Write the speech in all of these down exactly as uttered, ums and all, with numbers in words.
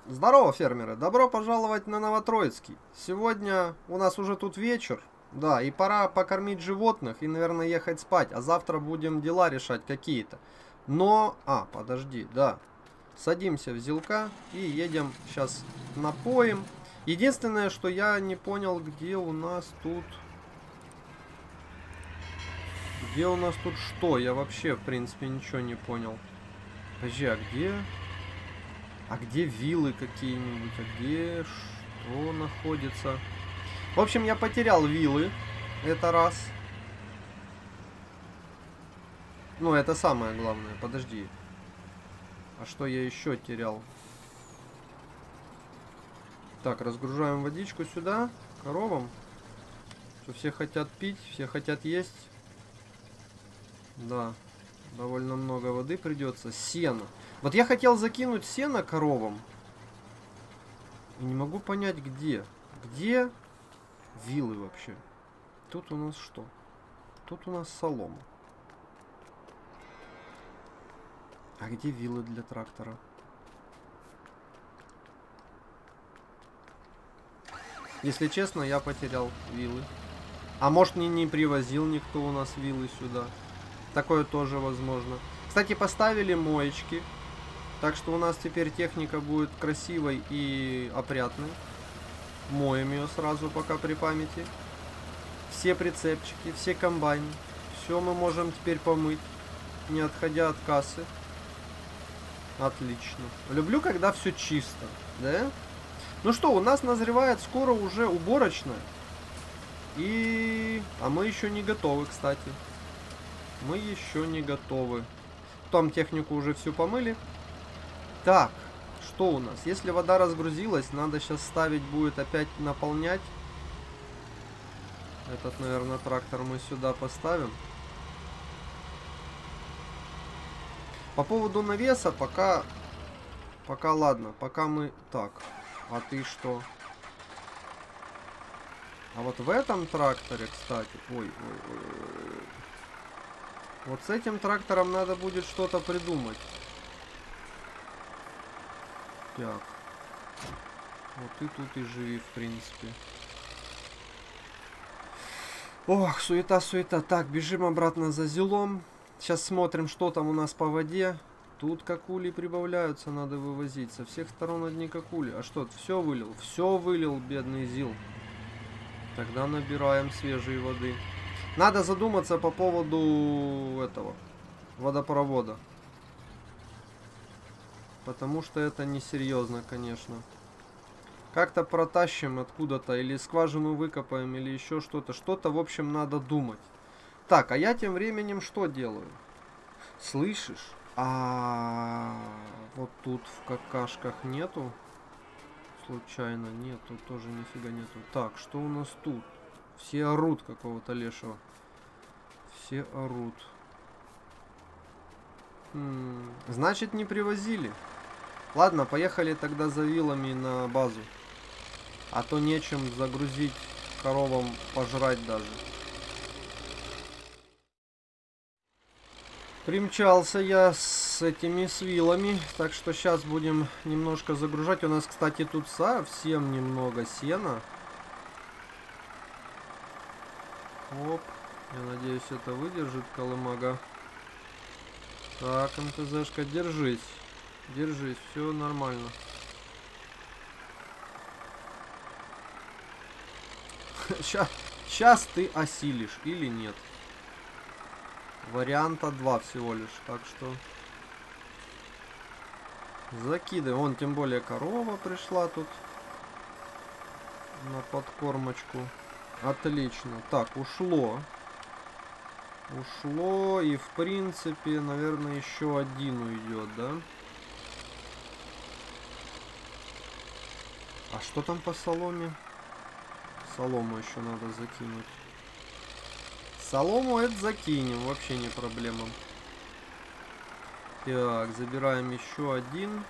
Здорово, фермеры! Добро пожаловать на Новотроицкий. Сегодня у нас уже тут вечер. Да, и пора покормить животных и, наверное, ехать спать. А завтра будем дела решать какие-то. Но... А, подожди, да. Садимся в зилка и едем сейчас напоим. Единственное, что я не понял, где у нас тут... Где у нас тут что? Я вообще, в принципе, ничего не понял. Подожди, а где... А где виллы какие-нибудь? А где что находится? В общем, я потерял виллы. Это раз. Ну, это самое главное. Подожди. А что я еще терял? Так, разгружаем водичку сюда. Коровам. Что все хотят пить, все хотят есть. Да. Довольно много воды придется. Сено. Вот я хотел закинуть сено коровам. И не могу понять, где. Где виллы вообще? Тут у нас что? Тут у нас солома. А где виллы для трактора? Если честно, я потерял виллы. А может, не, не привозил никто у нас виллы сюда. Такое тоже возможно. Кстати, поставили моечки. Так что у нас теперь техника будет красивой и опрятной. Моем ее сразу пока при памяти. Все прицепчики, все комбайны. Все мы можем теперь помыть, не отходя от кассы. Отлично. Люблю, когда все чисто, да? Ну что, у нас назревает скоро уже уборочная. И... А мы еще не готовы, кстати. Мы еще не готовы. Там технику уже всю помыли. Так, что у нас? Если вода разгрузилась, надо сейчас ставить будет опять наполнять. Этот, наверное, трактор мы сюда поставим. По поводу навеса, пока... Пока ладно, пока мы... Так, а ты что? А вот в этом тракторе, кстати... Ой, ой, ой, ой. Вот с этим трактором надо будет что-то придумать. Так. Вот ты тут и живи, в принципе. Ох, суета-суета. Так, бежим обратно за зилом. Сейчас смотрим, что там у нас по воде. Тут какули прибавляются, надо вывозить. Со всех сторон одни какули. А что, все вылил? Все вылил, бедный зил. Тогда набираем свежей воды. Надо задуматься по поводу этого водопровода. Потому что это несерьезно, конечно. Как-то протащим откуда-то, или скважину выкопаем, или еще что-то. Что-то, в общем, надо думать. Так, а я тем временем что делаю? Слышишь? А вот тут в какашках нету? Случайно нету, тоже нифига нету. Так, что у нас тут? Все орут какого-то лешего. Все орут. М-м, значит, не привозили. Ладно, поехали тогда за вилами на базу. А то нечем загрузить коровам пожрать даже. Примчался я с этими с вилами. Так что сейчас будем немножко загружать. У нас, кстати, тут совсем немного сена. Оп. Я надеюсь, это выдержит колымага. Так, МТЗшка, держись. Держись, все нормально. Сейчас, сейчас ты осилишь или нет. Варианта два всего лишь, так что закидывай. Вон, тем более корова пришла тут на подкормочку. Отлично. Так, ушло. Ушло, и в принципе, наверное, еще один уйдет, да? А что там по соломе? Солому еще надо закинуть. Солому это закинем, вообще не проблема. Так, забираем еще один.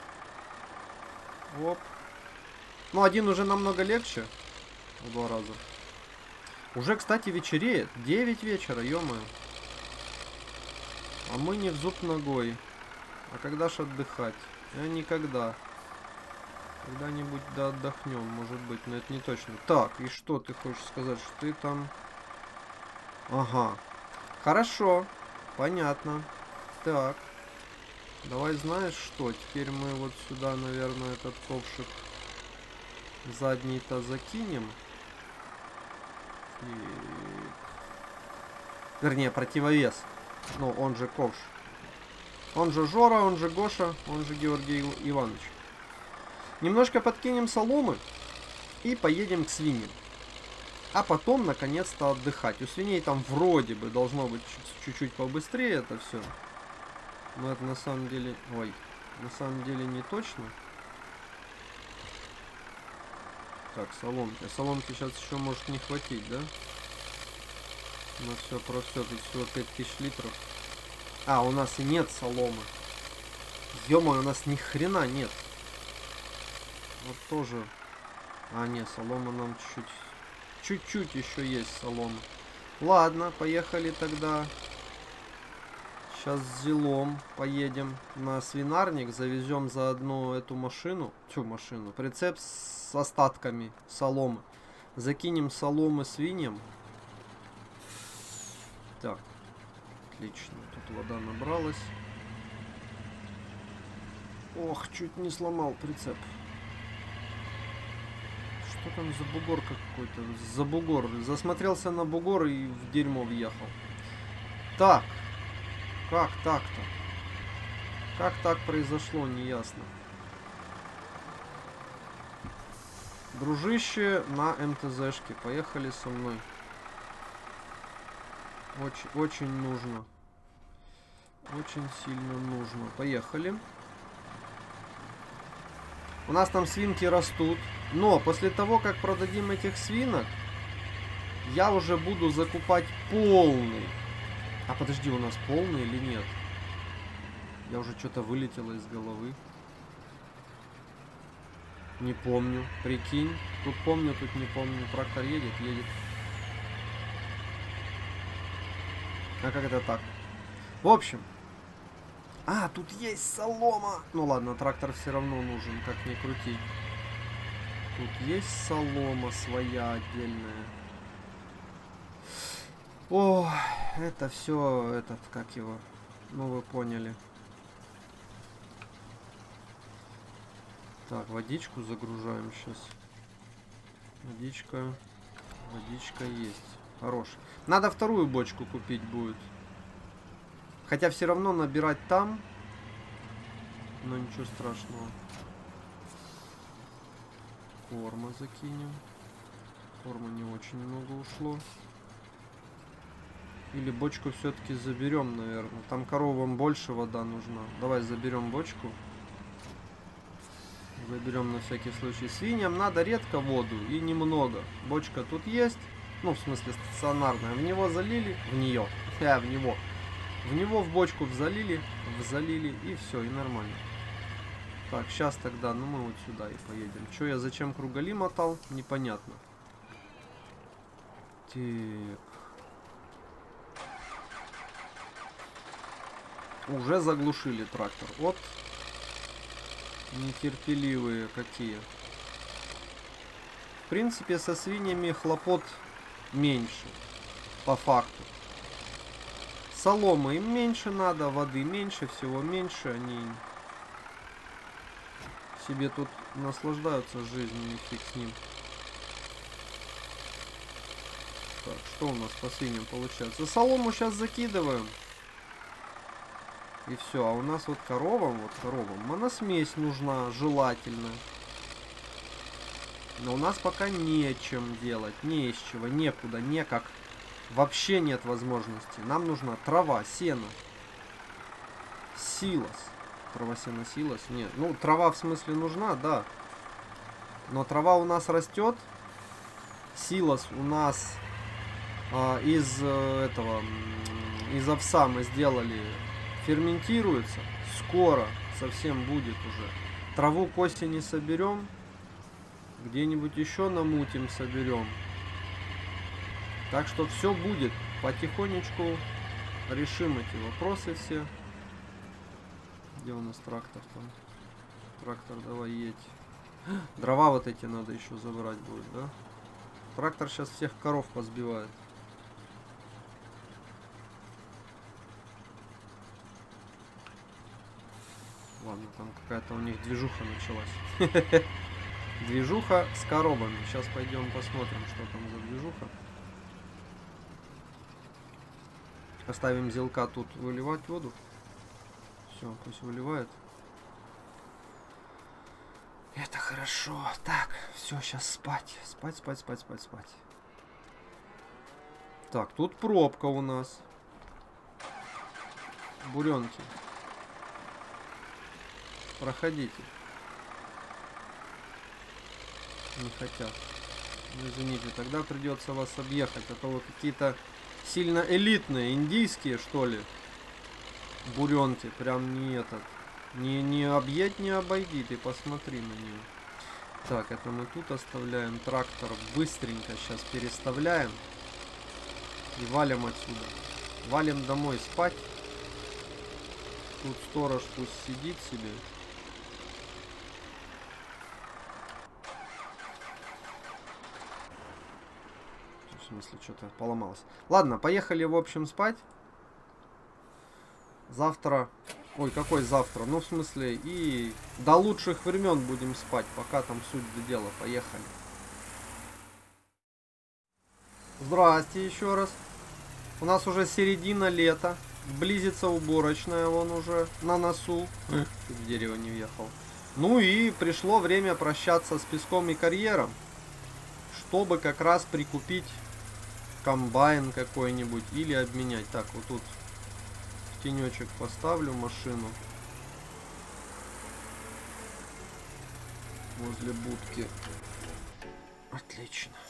Оп. Ну, один уже намного легче. В два раза. Уже, кстати, вечереет. девять вечера, ё-моё. А мы не в зуб ногой. А когда ж отдыхать? Я никогда. Когда-нибудь да отдохнем, может быть, но это не точно. Так, и что ты хочешь сказать, что ты там... Ага. Хорошо. Понятно. Так. Давай, знаешь что? Теперь мы вот сюда, наверное, этот ковшик задний-то закинем. И... Вернее, противовес. Ну, он же ковш. Он же Жора, он же Гоша, он же Георгий Иванович. Немножко подкинем соломы и поедем к свиньям. А потом, наконец-то, отдыхать. У свиней там вроде бы должно быть чуть-чуть побыстрее это все. Но это на самом деле... Ой, на самом деле не точно. Так, соломки. Соломки сейчас еще может не хватить, да? На все про все. Тут всего пять тысяч литров. А, у нас и нет соломы. Ё-моё, у нас ни хрена нет. Вот тоже... А, нет, солома нам чуть-чуть... Чуть-чуть еще есть солома. Ладно, поехали тогда. Сейчас с Зилом поедем на свинарник. Завезем заодно эту машину. Тю, машину. Прицеп с остатками соломы. Закинем соломы свиньям. Так. Отлично. Тут вода набралась. Ох, чуть не сломал прицеп. Что там за бугор какой-то? За бугор. Засмотрелся на бугор и в дерьмо въехал. Так. Как так-то? Как так произошло, неясно. Дружище на МТЗшке. Поехали со мной. Очень, очень нужно. Очень сильно нужно. Поехали. У нас там свинки растут. Но после того, как продадим этих свинок, я уже буду закупать полный. А подожди, у нас полный или нет? Я уже что-то вылетело из головы. Не помню. Прикинь. Тут помню, тут не помню. Трактор едет, едет. А как это так? В общем. А, тут есть солома. Ну ладно, трактор все равно нужен, как ни крути. Тут есть солома своя отдельная. О, это все, этот, как его, ну вы поняли. Так, водичку загружаем сейчас. Водичка, водичка есть. Хорош. Надо вторую бочку купить будет. Хотя все равно набирать там. Но ничего страшного. Корма закинем. Корма не очень много ушло. Или бочку все-таки заберем, наверное. Там коровам больше вода нужна. Давай заберем бочку. Заберем на всякий случай. Свиньям надо редко воду и немного. Бочка тут есть. Ну, в смысле стационарная. В него залили. В нее. А, в него. В него в бочку залили. Залили. И все, и нормально. Так, сейчас тогда, ну мы вот сюда и поедем. Че я зачем кругали мотал? Непонятно. Так. Уже заглушили трактор. Вот. Нетерпеливые какие. В принципе, со свиньями хлопот меньше. По факту. Соломы им меньше надо, воды меньше, всего меньше. Они себе тут наслаждаются жизнью, и фиг с ним. Так, что у нас по свиньям получается? Солому сейчас закидываем. И все. А у нас вот коровам, вот коровам моносмесь нужна, желательно. Но у нас пока нечем делать, не из чего, некуда, некак. Вообще нет возможности. Нам нужна трава, сено. Силос. Трава, сено, силос. Нет. Ну, трава в смысле нужна, да. Но трава у нас растет. Силос у нас а, из э, этого, из овса мы сделали, ферментируется. Скоро совсем будет уже. Траву к осени соберем. Где-нибудь еще намутим, соберем. Так что все будет. Потихонечку решим эти вопросы все. Где у нас трактор там? Трактор, давай едь. Дрова вот эти надо еще забрать будет, да? Трактор сейчас всех коров позбивает. Ладно, там какая-то у них движуха началась. Движуха с коровами. Сейчас пойдем посмотрим, что там за движуха. Оставим зелка тут выливать воду. Все, пусть выливает. Это хорошо. Так, все, сейчас спать. Спать, спать, спать, спать, спать. Так, тут пробка у нас. Буренки. Проходите. Не хотят. Ну, извините, тогда придется вас объехать. А то вы какие-то сильно элитные, индийские, что ли. Буренки. Прям не этот. Не, не объедь, не обойди. Ты посмотри на нее. Так, это мы тут оставляем. Трактор быстренько сейчас переставляем. И валим отсюда. Валим домой спать. Тут сторож пусть сидит себе. В смысле, что-то поломалось. Ладно, поехали, в общем, спать. Завтра... Ой, какой завтра? Ну, в смысле, и до лучших времен будем спать, пока там суть до дела. Поехали. Здрасте еще раз. У нас уже середина лета. Близится уборочная, вон уже на носу. Чуть в дерево не въехал. Ну и пришло время прощаться с песком и карьером. Чтобы как раз прикупить комбайн какой-нибудь или обменять. Так, вот тут в тенечек поставлю машину. Возле будки. Отлично.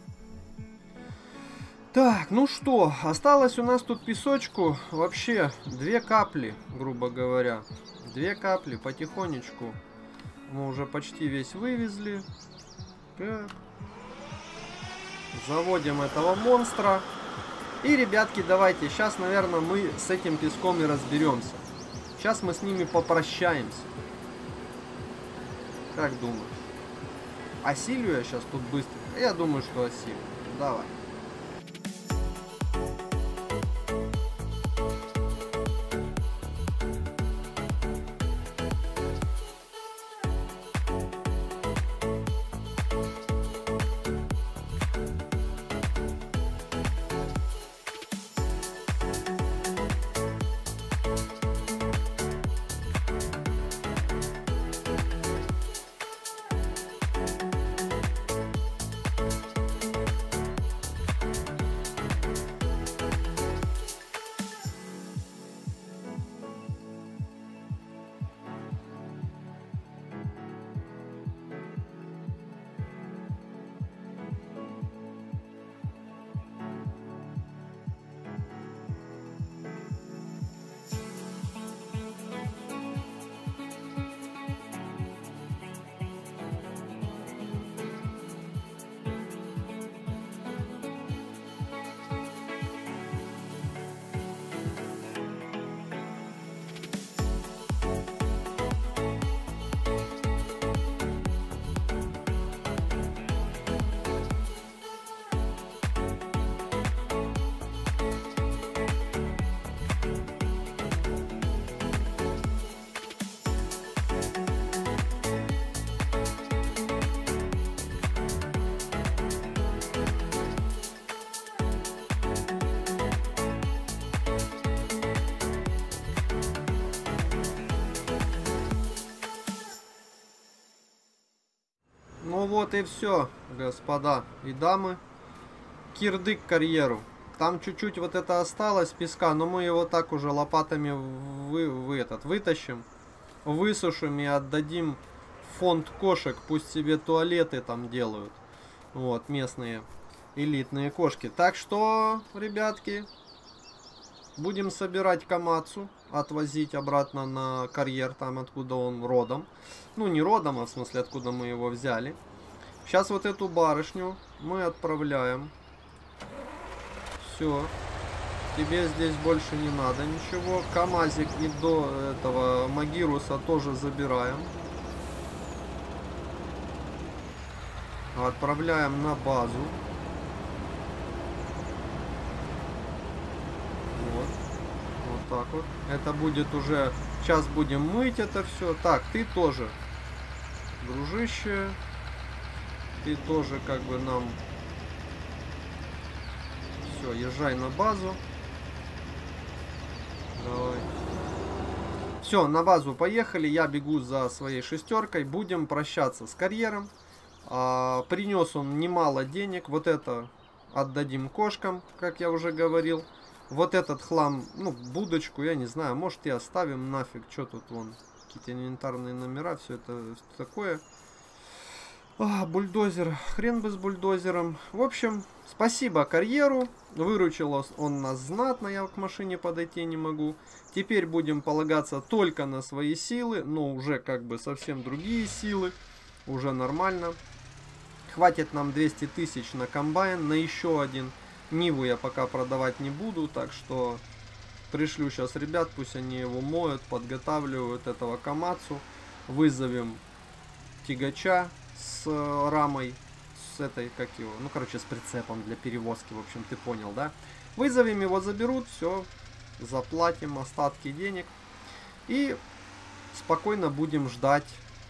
Так, ну что, осталось у нас тут песочку вообще две капли, грубо говоря. Две капли, потихонечку. Мы уже почти весь вывезли. Так. Заводим этого монстра. И, ребятки, давайте, сейчас, наверное, мы с этим песком и разберемся. Сейчас мы с ними попрощаемся. Как думаешь? Осилю я сейчас тут быстро? Я думаю, что осилю. Давай. Ну вот и все, господа и дамы. Кирдык карьеру. Там чуть-чуть вот это осталось песка, но мы его так уже лопатами вы, вы этот, вытащим, высушим и отдадим в фонд кошек. Пусть себе туалеты там делают. Вот, местные элитные кошки. Так что, ребятки, будем собирать Камацу, отвозить обратно на карьер, там откуда он родом. Ну, не родом, а в смысле, откуда мы его взяли. Сейчас вот эту барышню мы отправляем. Все. Тебе здесь больше не надо ничего. КамАЗик и до этого Магируса тоже забираем. Отправляем на базу. Вот. Вот так вот. Это будет уже... Сейчас будем мыть это все. Так, ты тоже, дружище. Ты тоже как бы нам... Все, езжай на базу. Давай. Все, на базу поехали. Я бегу за своей шестеркой. Будем прощаться с карьером. А, принес он немало денег. Вот это отдадим кошкам, как я уже говорил. Вот этот хлам, ну, будочку, я не знаю, может и оставим нафиг. Что тут вон, какие-то инвентарные номера, все это такое. А, бульдозер, хрен бы с бульдозером. В общем, спасибо карьеру. Выручил он нас знатно, я к машине подойти не могу. Теперь будем полагаться только на свои силы, но уже как бы совсем другие силы. Уже нормально. Хватит нам двести тысяч на комбайн, на еще один. Ниву я пока продавать не буду, так что пришлю сейчас ребят, пусть они его моют, подготавливают этого Камацу. Вызовем тягача с рамой, с этой, как его, ну короче, с прицепом для перевозки, в общем, ты понял, да? Вызовем его, заберут, все, заплатим остатки денег и спокойно будем ждать.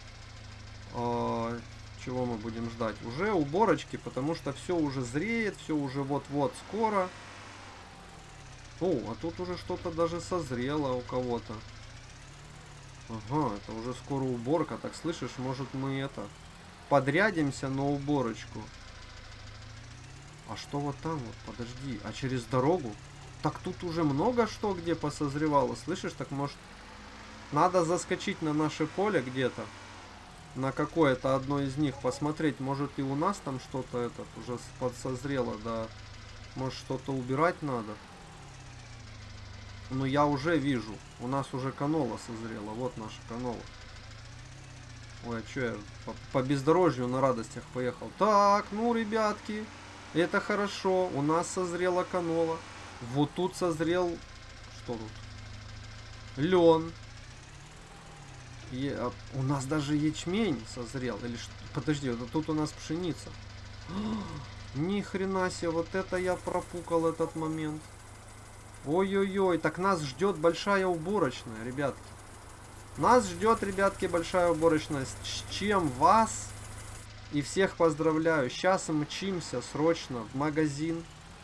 Э Чего мы будем ждать? Уже уборочки, потому что все уже зреет, все уже вот-вот скоро. О, а тут уже что-то даже созрело у кого-то. Ага, это уже скоро уборка. Так, слышишь, может мы это подрядимся на уборочку. А что вот там вот? Подожди, а через дорогу? Так тут уже много что где посозревало. Слышишь, так может надо заскочить на наше поле где-то? На какое-то одно из них посмотреть, может и у нас там что-то этот уже подсозрело, да, может что-то убирать надо. Но я уже вижу, у нас уже канола созрела, вот наша канола. Ой, а что я по, по бездорожью на радостях поехал. Так, ну, ребятки, это хорошо, у нас созрела канола. Вот тут созрел, что тут? Лен. Е, у нас даже ячмень созрел. Или что? Подожди, вот тут у нас пшеница. Ни хрена себе, вот это я пропукал этот момент. Ой-ой-ой, так нас ждет большая уборочная, ребятки. Нас ждет, ребятки, большая уборочная. С чем вас и всех поздравляю. Сейчас мчимся срочно в магазин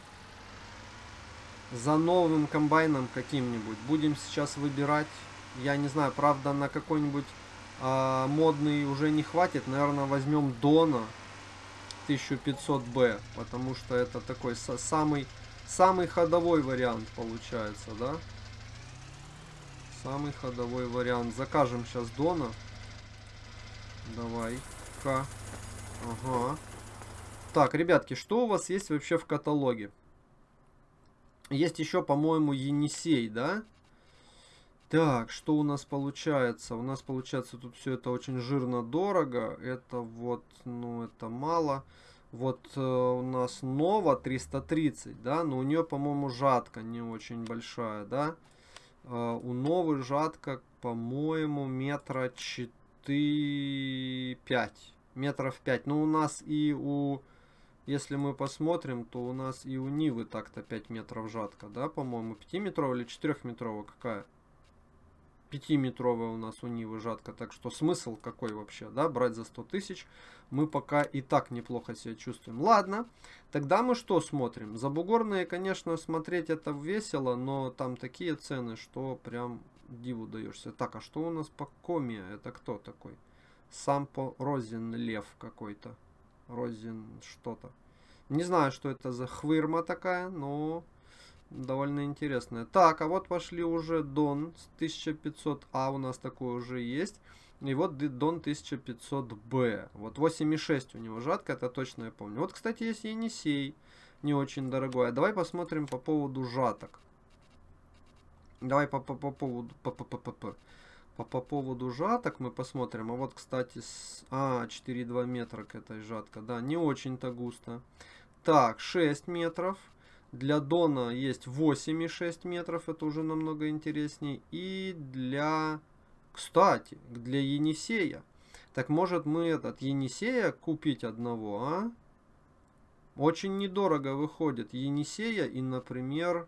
за новым комбайном каким-нибудь. Будем сейчас выбирать. Я не знаю, правда, на какой-нибудь э, модный уже не хватит. Наверное, возьмем Дона тысяча пятьсот бэ, потому что это такой самый, самый ходовой вариант получается, да? Самый ходовой вариант. Закажем сейчас Дона. Давай-ка. Ага. Так, ребятки, что у вас есть вообще в каталоге? Есть еще, по-моему, Енисей, да? Так, что у нас получается? У нас получается тут все это очень жирно дорого. Это вот, ну, это мало. Вот э, у нас Нова триста тридцать, да? Но у нее, по-моему, жатка не очень большая, да? Э, у Новы жатка, по-моему, метра четыре пять. Метров пять. Ну, у нас и у... Если мы посмотрим, то у нас и у Нивы так-то пять метров жатка, да? По-моему, пятиметровая или четырехметровая какая? пятиметровая у нас у Нивы жатка, так что смысл какой вообще, да, брать за сто тысяч, мы пока и так неплохо себя чувствуем. Ладно, тогда мы что смотрим? Забугорные, конечно, смотреть это весело, но там такие цены, что прям диву даешься. Так, а что у нас по Коме? Это кто такой? Сампо Розин Лев какой-то. Розин что-то. Не знаю, что это за хвырма такая, но... довольно интересная. Так, а вот пошли уже Дон с тысяча пятьсот А, у нас такой уже есть. И вот Дон тысяча пятьсот Бэ. Вот восемь и шесть у него жатка, это точно я помню. Вот, кстати, есть Енисей, не очень дорогой. А давай посмотрим по поводу жаток. Давай по, по, по поводу... По, по, по, по, по. По, по поводу жаток мы посмотрим. А вот, кстати, с... А, четыре и два метра к этой жатка. Да, не очень-то густо. Так, шесть метров. Для Дона есть восемь и шесть метров, это уже намного интересней. И для, кстати, для Енисея Так может мы этот Енисея купить одного, а? Очень недорого выходит Енисея и, например...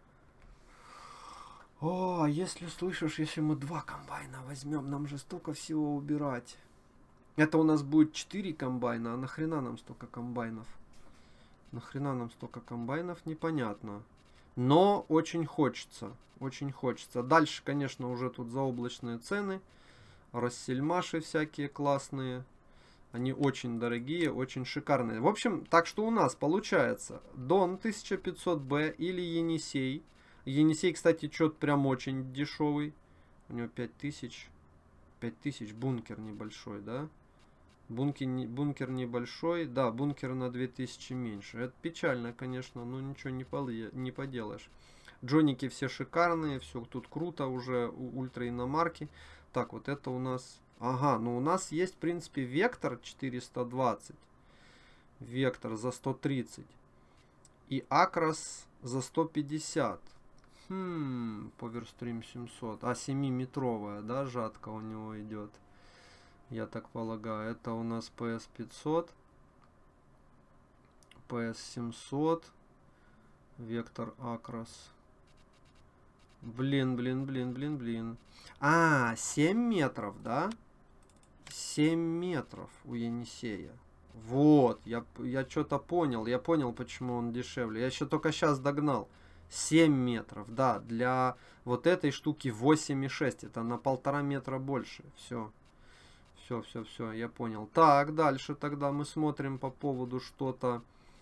О, если слышишь, если мы два комбайна возьмем, нам же столько всего убирать. Это у нас будет четыре комбайна, а нахрена нам столько комбайнов? Нахрена нам столько комбайнов, непонятно. Но очень хочется, очень хочется. Дальше, конечно, уже тут заоблачные цены. Россельмаши всякие классные. Они очень дорогие, очень шикарные. В общем, так что у нас получается Дон тысяча пятьсот бэ или Енисей. Енисей, кстати, что-то прям очень дешевый. У него пять тысяч. пять тысяч, бункер небольшой, да? Бункер, не, бункер небольшой. Да, бункер на две тысячи меньше. Это печально, конечно, но ничего не, полы, не поделаешь. Джоники все шикарные, все тут круто, уже ультра иномарки. Так, вот это у нас... Ага, ну у нас есть, в принципе, Вектор четыреста двадцать. Вектор за сто тридцать. И Акрос за сто пятьдесят. Хм, Поверстрим семьсот. А, семиметровая, да, жатка у него идет. Я так полагаю. Это у нас пэ эс пятьсот. пэ эс семьсот. Вектор Акрос. Блин, блин, блин, блин, блин. А, семь метров, да? семь метров у Енисея. Вот, я, я что-то понял. Я понял, почему он дешевле. Я еще только сейчас догнал. семь метров, да. Для вот этой штуки восемь и шесть. Это на полтора метра больше. Все. Все, все, все, я понял. Так, дальше тогда мы смотрим по поводу что-то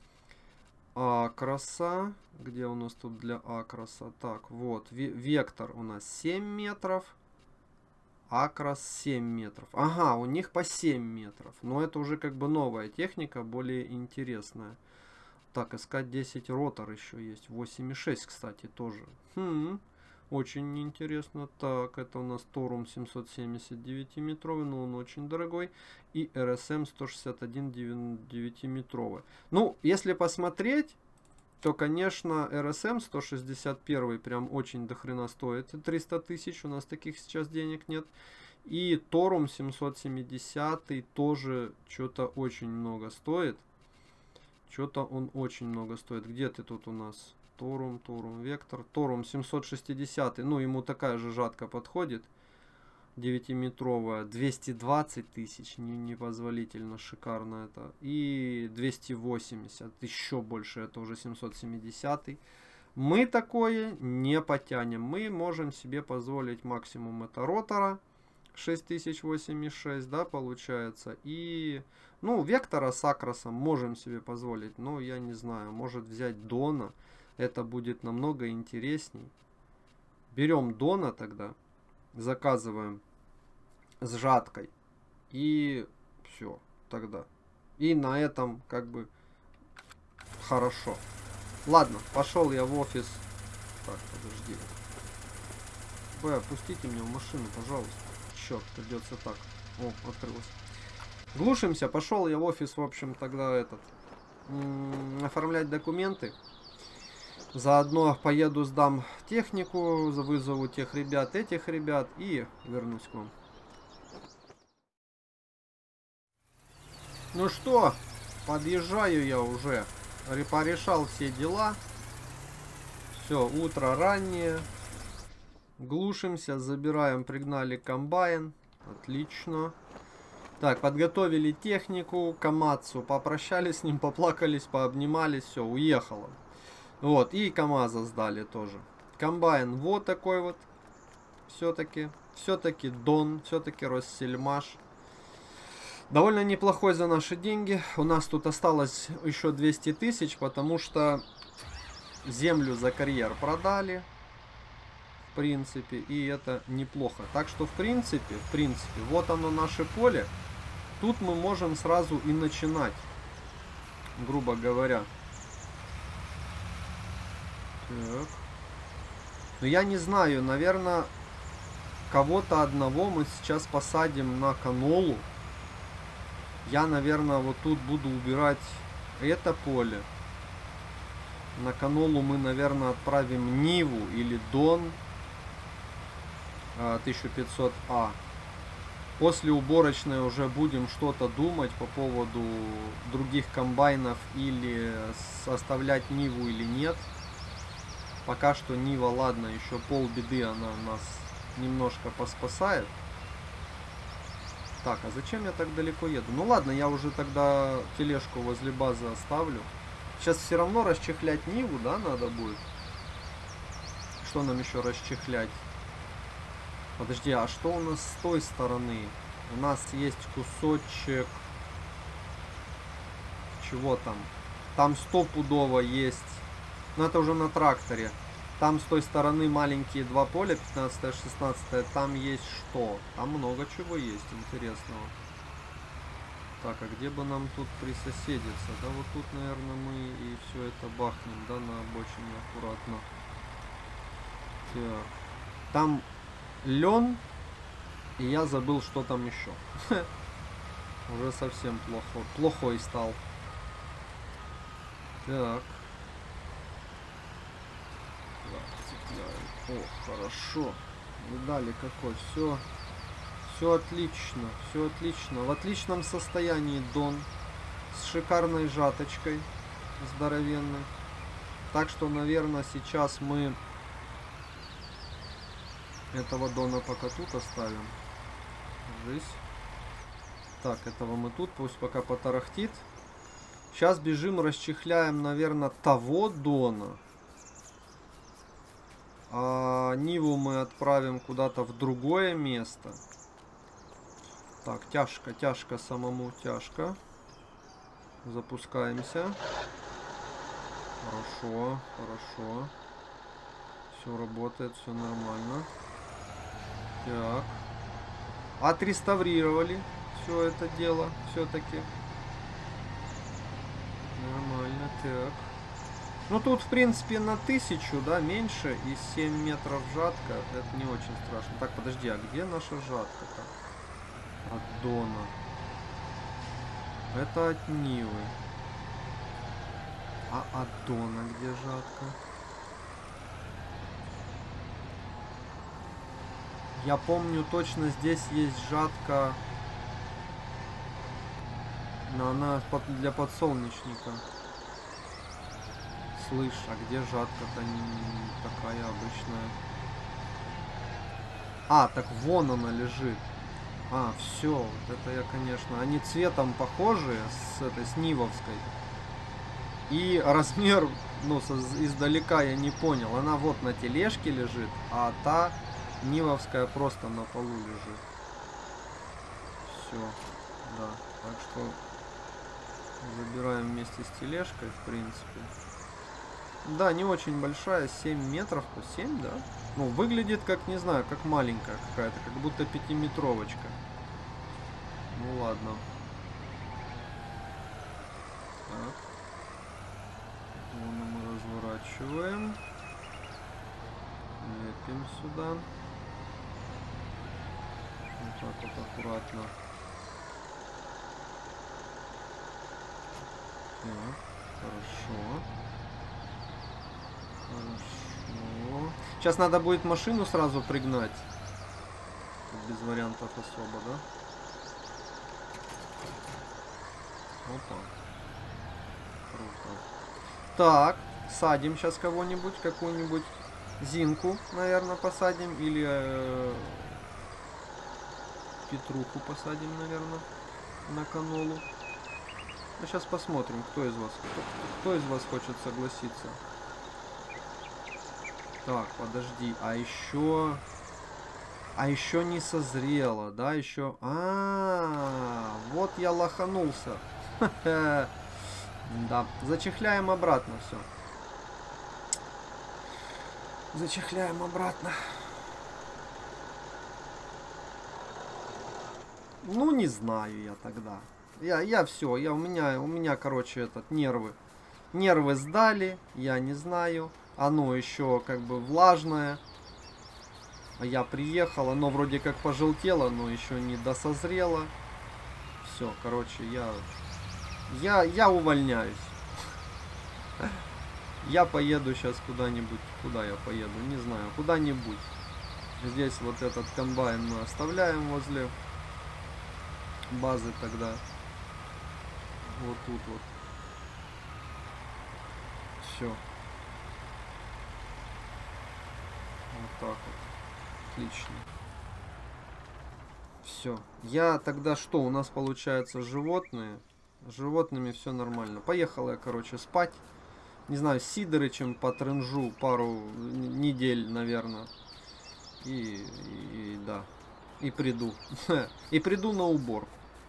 Акроса. Где у нас тут для Акроса? Так, вот, Вектор у нас семь метров. Акрос семь метров. Ага, у них по семь метров. Но это уже как бы новая техника, более интересная. Так, эс ка десять ротор еще есть. восемь и шесть, кстати, тоже. Хм, очень интересно. Так, это у нас Торум семьсот семьдесят девять метровый, но он очень дорогой. И эр эс эм сто шестьдесят один девять метровый. Ну, если посмотреть, то, конечно, эр эс эм сто шестьдесят один прям очень дохрена стоит. триста тысяч, у нас таких сейчас денег нет. И Торум семьсот семьдесят тоже что-то очень много стоит. Что-то он очень много стоит. Где ты тут у нас? Торум, Торум, Вектор. Торум семьсот шестьдесят. Ну, ему такая же жатка подходит. девятиметровая. двести двадцать тысяч. Не, непозволительно шикарно это. И двести восемьдесят. Еще больше. Это уже семьсот семьдесят. Мы такое не потянем. Мы можем себе позволить максимум это ротора. шесть тысяч восемь и шесть, да, получается. И, ну, Вектора с Акросом можем себе позволить. Но я не знаю. Может взять Дона. Это будет намного интересней. Берем Дона тогда. Заказываем с жаткой. И все тогда. И на этом как бы хорошо. Ладно, пошел я в офис. Так, подожди. Вы опустите меня в машину, пожалуйста. Черт, придется так. О, открылось. Глушимся, пошел я в офис, в общем, тогда этот оформлять документы. Заодно поеду, сдам технику, вызову тех ребят, этих ребят и вернусь к вам. Ну что, подъезжаю я уже. Порешал все дела. Все, утро раннее. Глушимся, забираем, пригнали комбайн. Отлично. Так, подготовили технику, Камацу. Попрощались с ним, поплакались, пообнимались. Все, уехало. Вот, и КамАЗа сдали тоже. Комбайн вот такой вот. Все-таки. Все-таки Дон. Все-таки Россельмаш. Довольно неплохой за наши деньги. У нас тут осталось еще двести тысяч, потому что землю за карьер продали. В принципе. И это неплохо. Так что, в принципе, в принципе, вот оно наше поле. Тут мы можем сразу и начинать. Грубо говоря. Так. Ну, я не знаю, наверное, кого-то одного мы сейчас посадим на канолу. Я, наверное, вот тут буду убирать это поле. На канолу мы, наверное, отправим Ниву или Дон тысяча пятьсот А. После уборочной уже будем что-то думать по поводу других комбайнов или оставлять Ниву или нет. Пока что Нива, ладно, еще полбеды, она нас немножко поспасает. Так, а зачем я так далеко еду? Ну ладно, я уже тогда тележку возле базы оставлю. Сейчас все равно расчехлять Ниву, да, надо будет. Что нам еще расчехлять? Подожди, а что у нас с той стороны? У нас есть кусочек... Чего там? Там стопудово есть. Но это уже на тракторе. Там с той стороны маленькие два поля, пятнадцатое, шестнадцатое. Там есть что? Там много чего есть интересного. Так, а где бы нам тут присоседиться? Да вот тут, наверное, мы и все это бахнем, да, на обочине аккуратно. Так. Там лен, и я забыл, что там еще. Уже совсем плохо. Плохой стал. Так. О, хорошо. Видали какой. Все. Все отлично. Все отлично. В отличном состоянии Дон. С шикарной жаточкой. Здоровенной. Так что, наверное, сейчас мы этого Дона пока тут оставим. Жизнь. Так, этого мы тут. Пусть пока потарахтит. Сейчас бежим, расчехляем, наверное, того Дона. А Ниву мы отправим куда-то в другое место. Так, тяжко, тяжко самому, тяжко. Запускаемся. Хорошо, хорошо. Все работает, все нормально. Так. Отреставрировали все это дело все-таки. Нормально, так. Ну тут, в принципе, на тысячу, да, меньше, и семь метров жатка. Это не очень страшно. Так, подожди, а где наша жатка-то? От Дона. Это от Нивы. А от Дона где жатка? Я помню, точно здесь есть жатка. Но она для подсолнечника. Слышь, а где жатка-то не такая обычная? А, так вон она лежит. А, все, вот это я, конечно. Они цветом похожи с этой, с Нивовской. И размер, ну, со, издалека я не понял. Она вот на тележке лежит, а та Нивовская просто на полу лежит. Все, да. Так что забираем вместе с тележкой, в принципе. Да, не очень большая, семь метров, по семь, да? Ну, выглядит как, не знаю, как маленькая какая-то, как будто пятиметровочка. Ну, ладно. Так. Вон мы разворачиваем. Лепим сюда. Вот так вот аккуратно. Так, хорошо. Хорошо. Сейчас надо будет машину сразу пригнать. Без вариантов особо, да? Опа. Круто. Так, садим сейчас кого-нибудь, какую-нибудь Зинку, наверное, посадим. Или э, Петруху посадим, наверное, на канолу. А сейчас посмотрим, кто из вас, кто, кто из вас хочет согласиться. Так, подожди, а еще... А еще не созрело, да, еще... А, -а, -а вот я лоханулся. Да, зачехляем обратно все. Зачехляем обратно. Ну, не знаю я тогда. Я, я все, я, у меня, у меня, короче, этот, нервы. Нервы сдали, я не знаю. Оно еще как бы влажное. А я приехал, оно вроде как пожелтело, но еще не досозрело. Все, короче, я... Я, я увольняюсь. Я поеду сейчас куда-нибудь. Куда я поеду? Не знаю. Куда-нибудь. Здесь вот этот комбайн мы оставляем возле базы тогда. Вот тут вот. Все. Вот так вот. Отлично. Все. Я тогда что? У нас получается животные. С животными все нормально. Поехал я, короче, спать. Не знаю, с Сидорычем потрынжу пару недель, наверное. И, и, и да. И приду. И приду на уборку.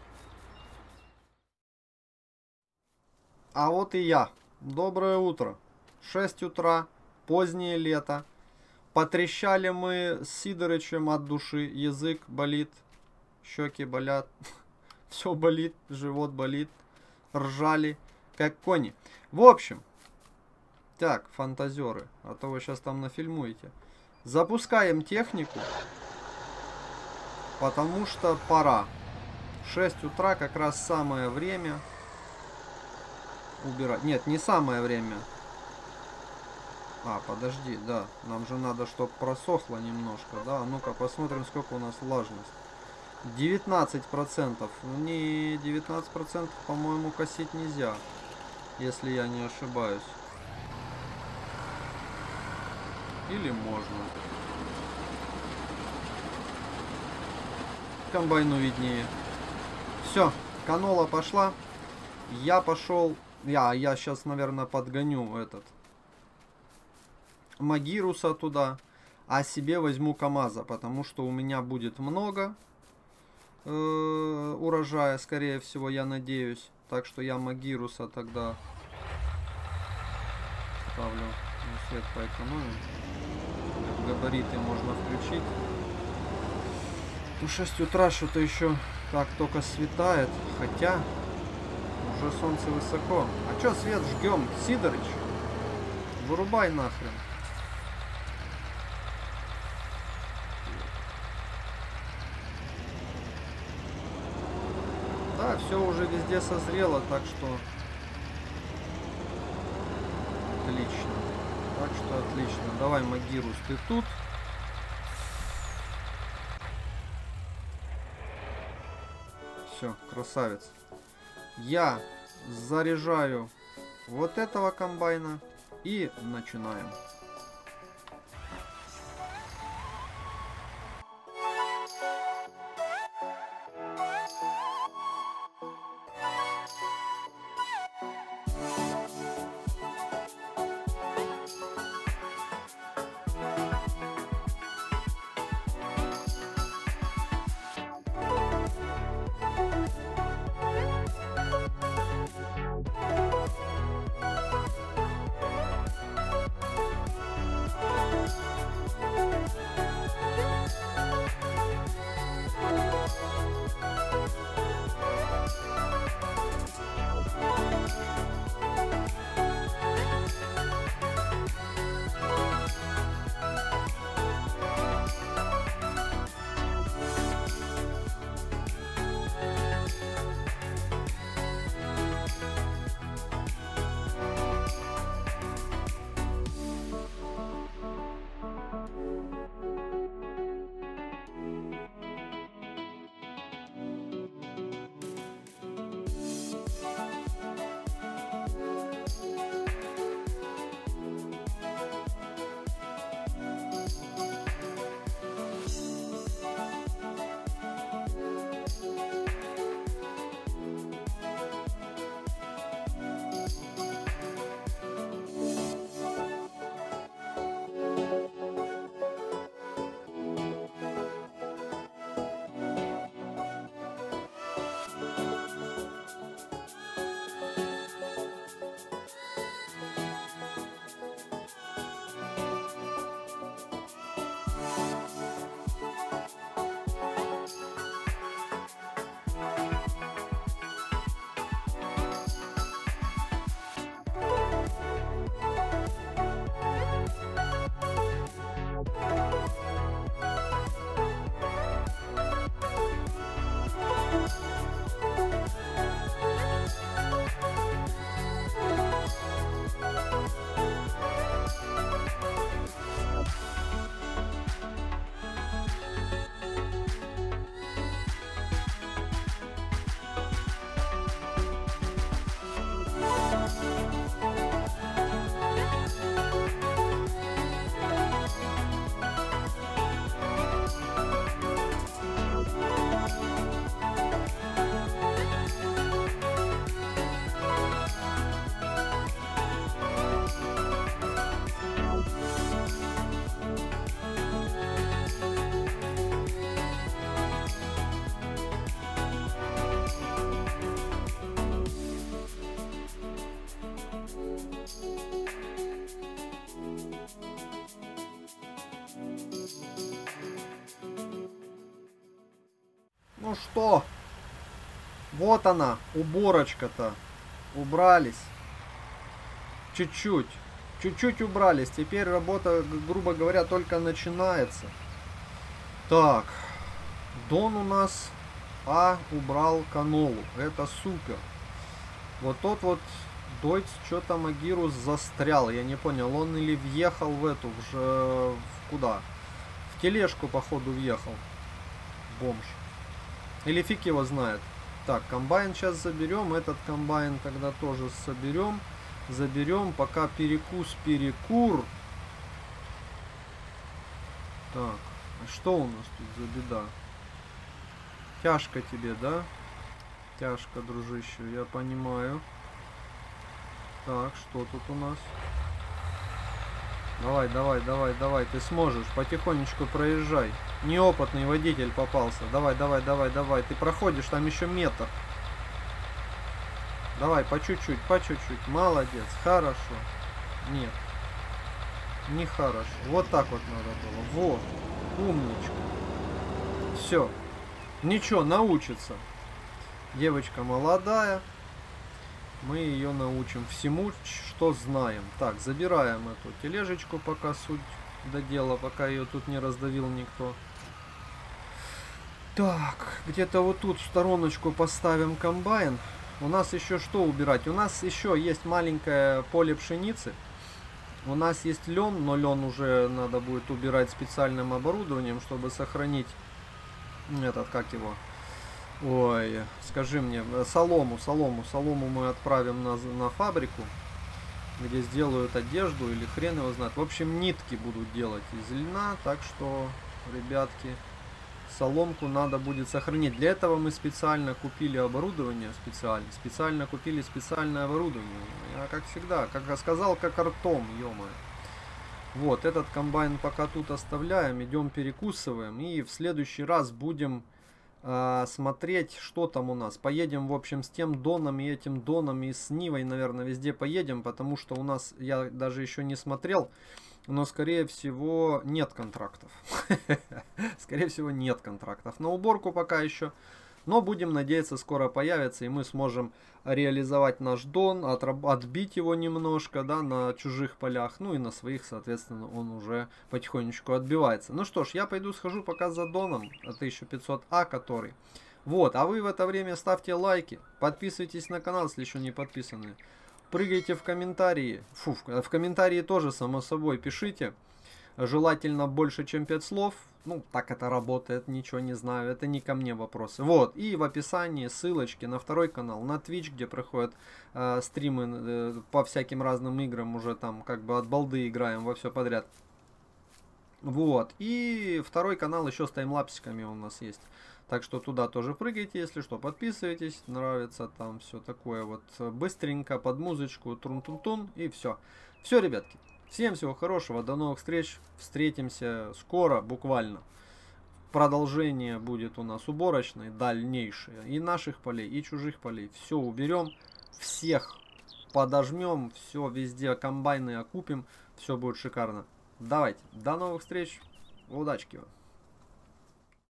А вот и я. Доброе утро. шесть утра. Позднее лето. Потрещали мы с Сидорычем от души. Язык болит. Щеки болят. Все болит. Живот болит. Ржали. Как кони. В общем. Так, фантазеры. А то вы сейчас там нафильмуете. Запускаем технику. Потому что пора. шесть утра как раз самое время убирать. Нет, не самое время. А, подожди, да. Нам же надо, чтобы просохло немножко. Да, ну-ка посмотрим, сколько у нас влажность. девятнадцать процентов. Не, девятнадцать процентов, по-моему, косить нельзя. Если я не ошибаюсь. Или можно. Комбайну виднее. Все, канола пошла. Я пошел. Я, я сейчас, наверное, подгоню этот Магируса туда. А себе возьму КамАЗа. Потому что у меня будет много э, урожая, скорее всего, я надеюсь. Так что я Магируса тогда ставлю. Ну, свет поэкономим. Габариты можно включить. То шесть утра что-то еще так только светает. Хотя уже солнце высоко. А чё свет жгем? Сидорыч, вырубай нахрен. Да, все уже везде созрело, так что отлично. Так что отлично. Давай, Магирус, ты тут. Все, красавец. Я заряжаю вот этого комбайна и начинаем. Ну что? Вот она, уборочка-то. Убрались. Чуть-чуть. Чуть-чуть убрались. Теперь работа, грубо говоря, только начинается. Так. Дон у нас А убрал канолу. Это супер. Вот тот вот Дойц что-то Магирус застрял. Я не понял, он или въехал в эту, в, в куда? В тележку, походу, въехал. Бомж. Или фиг его знает. Так, комбайн сейчас заберем. Этот комбайн тогда тоже соберем. Заберем. Пока перекус, перекур. Так, а что у нас тут за беда? Тяжко тебе, да? Тяжко, дружище, я понимаю. Так, что тут у нас? Давай, давай, давай, давай, ты сможешь. Потихонечку проезжай. Неопытный водитель попался. Давай, давай, давай, давай. Ты проходишь, там еще метр. Давай, по чуть-чуть, по чуть-чуть. Молодец, хорошо. Нет. Не хорошо. Вот так вот надо было. Вот. Умничка. Все. Ничего, научится. Девочка молодая. Мы ее научим всему, что знаем. Так, забираем эту тележечку, пока суть до дела, пока ее тут не раздавил никто. Так, где-то вот тут в стороночку поставим комбайн. У нас еще что убирать? У нас еще есть маленькое поле пшеницы. У нас есть лен, но лен уже надо будет убирать специальным оборудованием, чтобы сохранить этот, как его... Ой, скажи мне, солому, солому, солому мы отправим на, на фабрику, где сделают одежду или хрен его знает. В общем, нитки будут делать из льна, так что, ребятки, соломку надо будет сохранить. Для этого мы специально купили оборудование, специально, специально купили специальное оборудование. Я, как всегда, как я сказал, как артом, ё-моё. Вот, этот комбайн пока тут оставляем, идем перекусываем, и в следующий раз будем... смотреть, что там у нас. Поедем, в общем, с тем Доном и этим Доном и с Нивой, наверное, везде поедем, потому что у нас, я даже еще не смотрел, но, скорее всего, нет контрактов. Скорее всего, нет контрактов. На уборку пока еще. Но будем надеяться, скоро появится, и мы сможем реализовать наш Дон, отбить его немножко, да, на чужих полях. Ну и на своих, соответственно, он уже потихонечку отбивается. Ну что ж, я пойду схожу пока за Доном, тысяча пятьсот А, который. Вот, а вы в это время ставьте лайки, подписывайтесь на канал, если еще не подписаны. Прыгайте в комментарии. Фу, в комментарии тоже, само собой, пишите. Желательно больше, чем пять слов. Ну, так это работает, ничего не знаю. Это не ко мне вопросы. Вот, и в описании ссылочки на второй канал, на Twitch, где проходят э, стримы э, по всяким разным играм. Уже там как бы от балды играем во все подряд. Вот, и второй канал еще с таймлапсиками у нас есть. Так что туда тоже прыгайте, если что, подписывайтесь. Нравится там все такое вот быстренько, под музычку, трун-тун-тун, и все. Все, ребятки. Всем всего хорошего, до новых встреч, встретимся скоро, буквально. Продолжение будет у нас уборочное, дальнейшее, и наших полей, и чужих полей. Все уберем, всех подожмем, все везде комбайны окупим, все будет шикарно. Давайте, до новых встреч, удачки вам.